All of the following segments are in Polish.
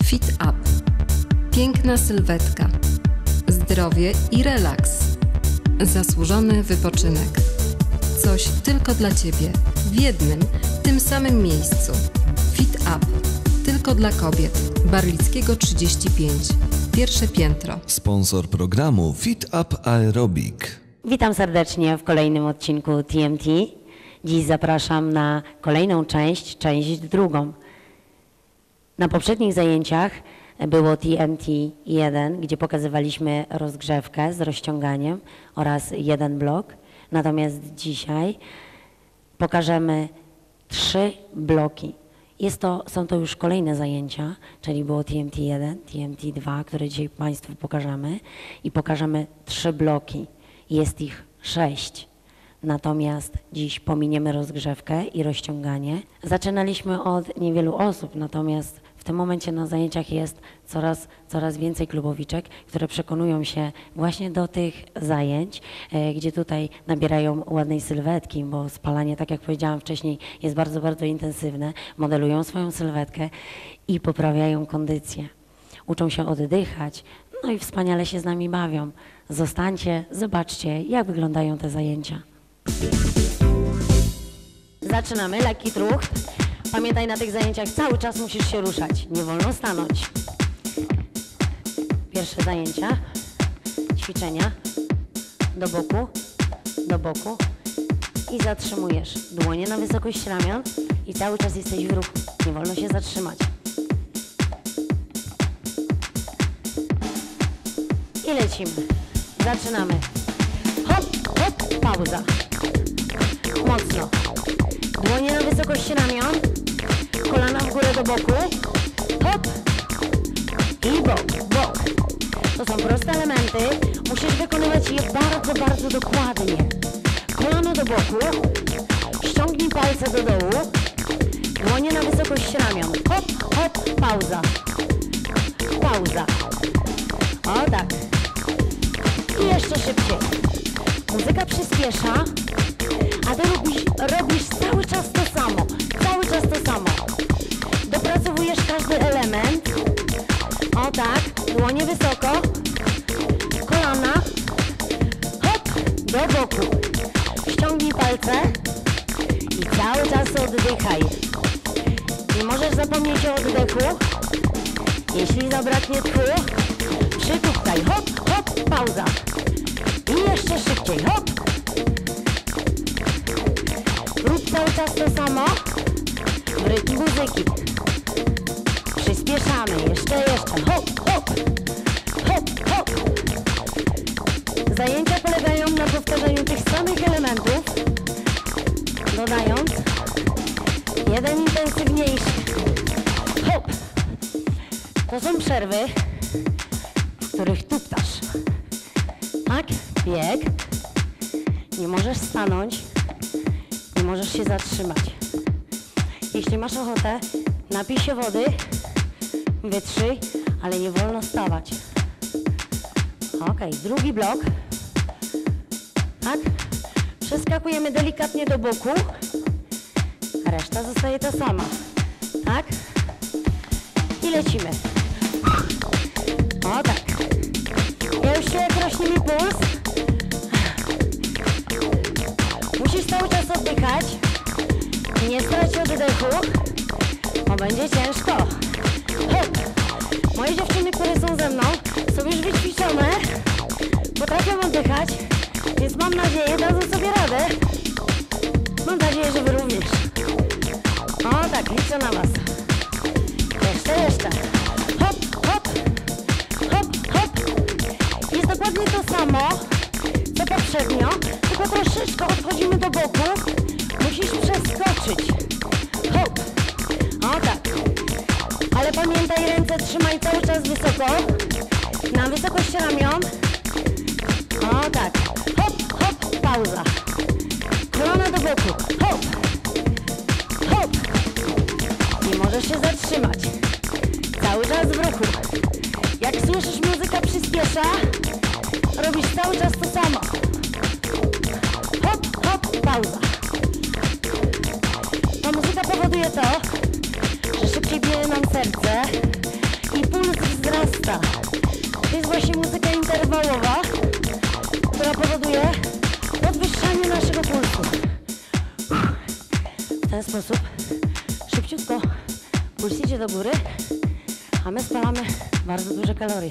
Fit Up. Piękna sylwetka. Zdrowie i relaks. Zasłużony wypoczynek. Coś tylko dla Ciebie. W jednym, tym samym miejscu. Fit Up. Tylko dla kobiet. Barlickiego 35. Pierwsze piętro. Sponsor programu Fit Up Aerobic. Witam serdecznie w kolejnym odcinku TMT. Dziś zapraszam na kolejną część drugą. Na poprzednich zajęciach było TMT 1, gdzie pokazywaliśmy rozgrzewkę z rozciąganiem oraz jeden blok. Natomiast dzisiaj pokażemy 3 bloki. Są to już kolejne zajęcia, czyli było TMT 1, TMT 2, które dzisiaj Państwu pokażemy i pokażemy 3 bloki. Jest ich 6. Natomiast dziś pominiemy rozgrzewkę i rozciąganie. Zaczynaliśmy od niewielu osób, natomiast w tym momencie na zajęciach jest coraz więcej klubowiczek, które przekonują się właśnie do tych zajęć, gdzie tutaj nabierają ładnej sylwetki, bo spalanie, tak jak powiedziałam wcześniej, jest bardzo intensywne. Modelują swoją sylwetkę i poprawiają kondycję. Uczą się oddychać, no i wspaniale się z nami bawią. Zostańcie, zobaczcie, jak wyglądają te zajęcia. Zaczynamy, lekki truch. Pamiętaj, na tych zajęciach cały czas musisz się ruszać, nie wolno stanąć. Pierwsze zajęcia, ćwiczenia, do boku i zatrzymujesz. Dłonie na wysokość ramion i cały czas jesteś w ruchu, nie wolno się zatrzymać. I lecimy. Zaczynamy. Hop, hop, pauza. Mocno. Dłonie na wysokość ramion. Kolana w górę do boku. Hop. I bok. To są proste elementy. Musisz wykonywać je bardzo dokładnie. Kolano do boku. Ściągnij palce do dołu. Dłonie na wysokość ramion. Hop, hop, pauza. Pauza. O tak. I jeszcze szybciej. Muzyka przyspiesza, a ty robisz cały czas to samo. Dopracowujesz każdy element. O tak, dłonie wysoko, kolana, hop, do boku. Ściągnij palce i cały czas oddychaj. Nie możesz zapomnieć o oddechu. Jeśli zabraknie tchu, przytuptaj, hop, hop, pauza. I jeszcze szybciej, hop. Rób cały czas to samo w rytm muzyki. Przyspieszamy, jeszcze, hop, hop, hop, hop. Zajęcia polegają na powtarzaniu tych samych elementów, dodając jeden intensywniejszy. Hop. To są przerwy, w których tuptasz. Tak? Bieg. Nie możesz stanąć. Nie możesz się zatrzymać. Jeśli masz ochotę, napij się wody, wytrzyj, ale nie wolno stawać. Ok, drugi blok. Tak? Przeskakujemy delikatnie do boku. Reszta zostaje ta sama. Tak? I lecimy. O tak. Ja już jak rośnie mi puls. Musisz cały czas oddychać. Nie strać oddechu, bo będzie ciężko. Hop. Moje dziewczyny, które są ze mną, są już wyćwiczone. Potrafią oddychać, więc mam nadzieję, dadzą sobie radę. Mam nadzieję, że wy również. O tak, liczę na was. Jeszcze. Hop, hop. Jest dokładnie to samo, co poprzednio, tylko troszeczkę odchodzimy do boku. Musisz przeskoczyć. Hop. O tak. Ale pamiętaj, ręce trzymaj cały czas wysoko. Na wysokość ramion. O tak. Hop, hop, pauza. Kolana do boku. Hop. Hop. Nie możesz się zatrzymać. Cały czas w ruchu. Jak słyszysz, muzyka przyspiesza, robisz cały czas to samo. Hop, hop, pauza. Ta muzyka powoduje to, że szybciej bije nam serce i sposób szybciutko puls idzie do góry, a my spalamy bardzo duże kalorie.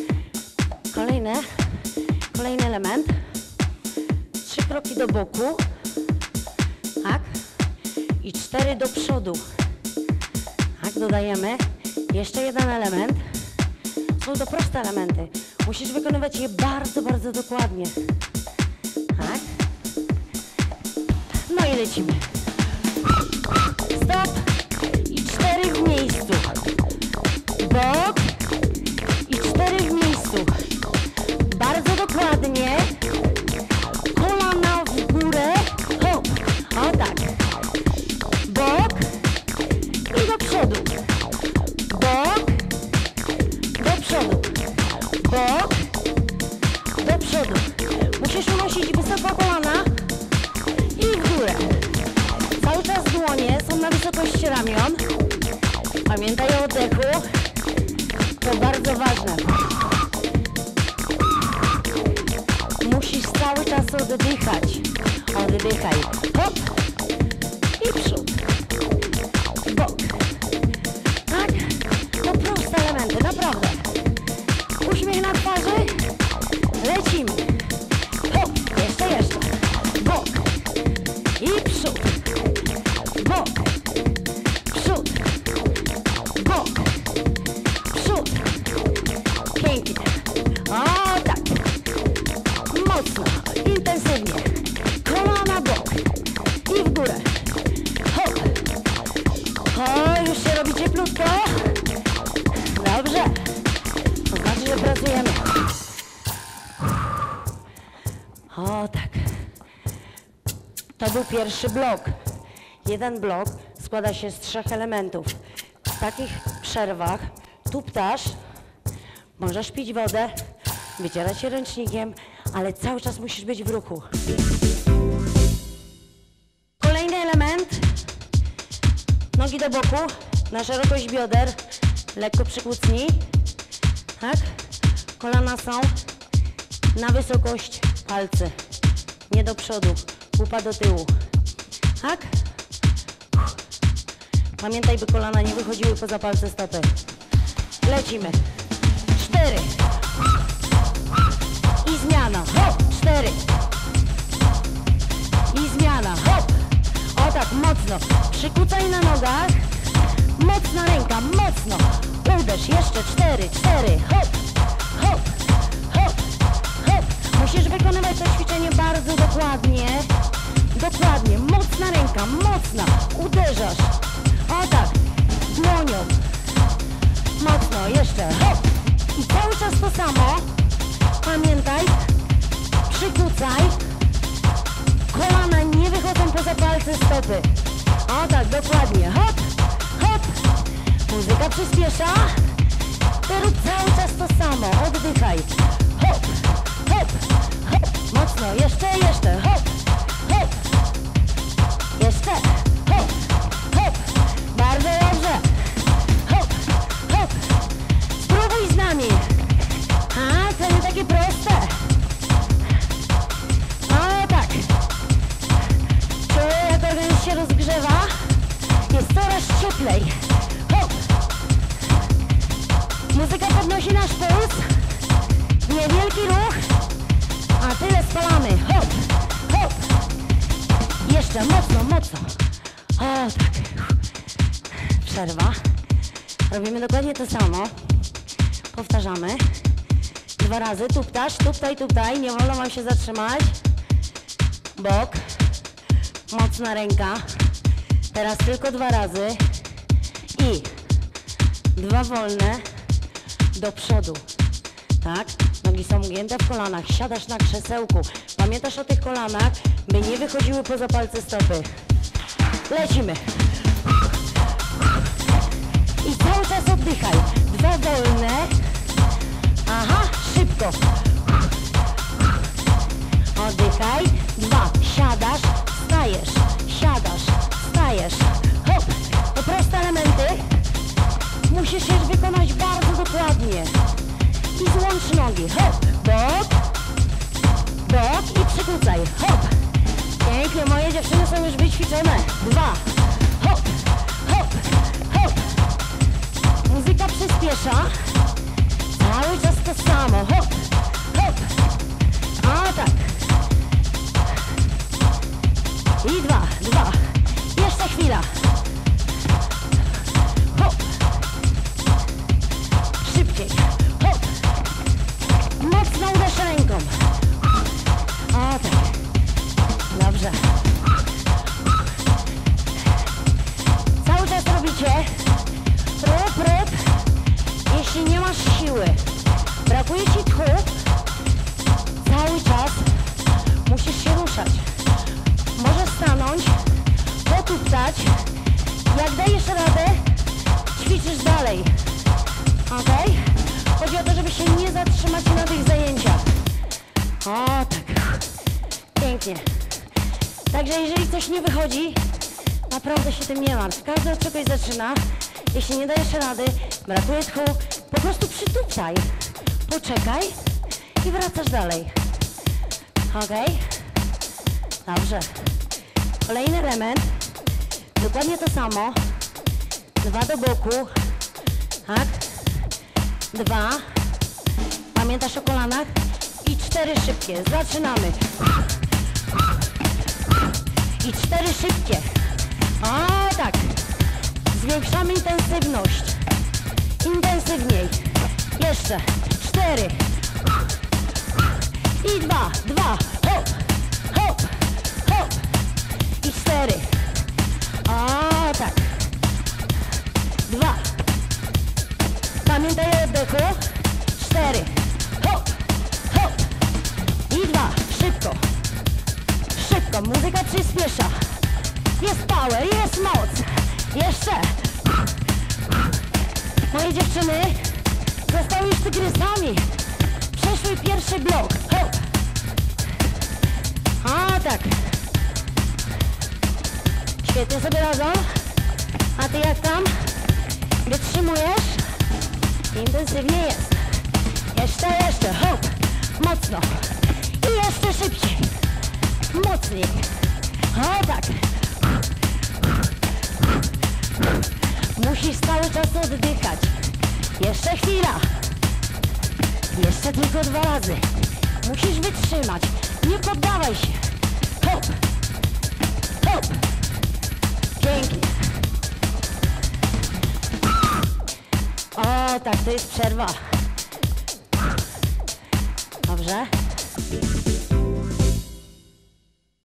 Kolejny element. 3 kroki do boku, tak, i 4 do przodu. Tak, dodajemy jeszcze jeden element. Są to proste elementy. Musisz wykonywać je bardzo, bardzo dokładnie. Tak. No i lecimy. Stop. I 4 w miejscu. Bok. I 4 w miejscu. Bardzo dokładnie. Kolana w górę. Hop. O tak. Bok. I do przodu. Bok. Do przodu. Bok. Do przodu. Musisz unosić wysoko kolana i w górę. Cały czas dłonie są na wysokości ramion. Pamiętaj o oddechu. To bardzo ważne. Musisz cały czas oddychać. Oddychaj. Hop. I przód. Bok. Tak? To proste elementy, naprawdę. Uśmiech na twarzy. Lecimy. Hop. Jeszcze. Bok. I przód. Bok. Przód. Bok. Przód. Pięknie. O tak. Mocno. Intensywnie. Kolana bok. I w górę. Hop. O, już się robi cieplutko. Dobrze. To znaczy, że pracujemy. O tak. To był pierwszy blok. Jeden blok składa się z 3 elementów. W takich przerwach tuptasz, możesz pić wodę, wycierać się ręcznikiem, ale cały czas musisz być w ruchu. Kolejny element. Nogi do boku, na szerokość bioder, lekko przykucnij. Tak? Kolana są na wysokość palcy, nie do przodu, pupa do tyłu. Tak? Pamiętaj, by kolana nie wychodziły poza palce stopy. Lecimy. 4. I zmiana. Hop. 4. I zmiana. Hop. O tak, mocno. Przykucaj na nogach. Mocna ręka, mocno. Uderz. Jeszcze 4. Hop. Hop. Hop. Hop. Musisz wykonywać to ćwiczenie bardzo dokładnie. Dokładnie. Mocna ręka, mocna. Uderzasz. O tak. Dłonią. Mocno. Jeszcze. Hop. I cały czas to samo. Pamiętaj. Przykucaj. Kolana nie wychodzą poza palce stopy. O tak, dokładnie. Hop. Hop. Muzyka przyspiesza. Ty rób cały czas to samo. Oddychaj. Hop. Hop. Hop. Mocno. Jeszcze. Hop. Hop. Jeszcze. Hop. Hop. Bardzo dobrze. Hop. Hop. Spróbuj z nami. A, to nie takie proste. O tak. Czuję, jak organizm się rozgrzewa. Jest coraz cieplej. Hop. Muzyka podnosi nasz puls. Niewielki ruch. A tyle spalamy. Hop. Hop. Jeszcze mocno. O tak. Przerwa. Robimy dokładnie to samo. Powtarzamy. 2 razy. Tuptasz. Tuptaj. Nie wolno wam się zatrzymać. Bok. Mocna ręka. Teraz tylko 2 razy. I 2 wolne do przodu. Tak? Nogi są ugięte w kolanach. Siadasz na krzesełku. Pamiętasz o tych kolanach, by nie wychodziły poza palce stopy. Lecimy. I cały czas oddychaj. 2 wolne. Aha, szybko. Oddychaj. 2. Siadasz, stajesz. Siadasz, stajesz. Hop. To proste elementy. Musisz je wykonać bardzo dokładnie. I złącz nogi. Hop. Bok i przykucaj. Hop. Pięknie, moje dziewczyny są już wyćwiczone. 2. przyspiesza. Cały czas to samo. Hop, hop. O tak. I dwa. Jeszcze chwila. Hop. Szybciej. Hop. Mocno uderz ręką. O tak. Dobrze. Cały czas robicie prób. Jeśli nie masz siły, brakuje ci tchu, cały czas musisz się ruszać. Możesz stanąć, potuptać. Jak dajesz radę, ćwiczysz dalej. Ok? Chodzi o to, żeby się nie zatrzymać na tych zajęciach. O tak. Pięknie. Także jeżeli coś nie wychodzi, naprawdę się tym nie martw. Każdy od czegoś zaczyna. Jeśli nie dajesz rady, brakuje tchu, po prostu przytuptaj. Poczekaj i wracasz dalej. Ok? Dobrze. Kolejny element. Dokładnie to samo. 2 do boku. Tak? 2. Pamiętasz o kolanach? I 4 szybkie. Zaczynamy. I 4 szybkie. O tak. Zwiększamy intensywność. Intensywniej. Jeszcze. 4. I 2. Hop. Hop. Hop. I 4. O tak. 2. Pamiętaj o oddechu. 4. Hop. Hop. I 2. Szybko. Szybko. Muzyka przyspiesza. Jest power. Jest moc. Jeszcze. Moje dziewczyny zostały już tygrysami. Przeszły pierwszy blok. Hop. A tak. Świetnie sobie radzą. A ty jak tam? Wytrzymujesz? Intensywnie jest. Jeszcze. Hop. Mocno. I jeszcze szybciej. Mocniej. O tak. Musisz cały czas oddychać. Jeszcze chwila. Jeszcze tylko 2 razy. Musisz wytrzymać. Nie poddawaj się. Hop. Hop. Pięknie. O tak, to jest przerwa. Dobrze.